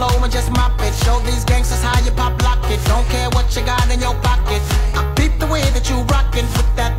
flow and just mop it. Show these gangsters how you pop lock it. Don't care what you got in your pocket. I peep the way that you rockin' with that